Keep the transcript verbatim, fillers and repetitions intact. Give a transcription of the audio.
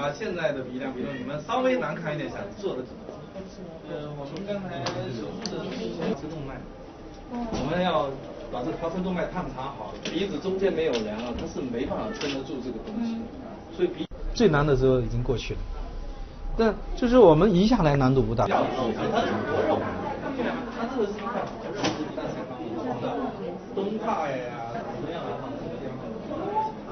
把现在的鼻梁，比如你们稍微难看一点，想做的怎么？呃，我们刚才手术的是动脉，我们要把这个条层动脉探查好，鼻子中间没有梁了，它是没办法撑得住这个东西的，所以鼻最难的时候已经过去了。但就是我们移下来难度不大。 它是活肉，它这个是一块活肉，是大前方的东胯呀，怎么样啊？这个地方。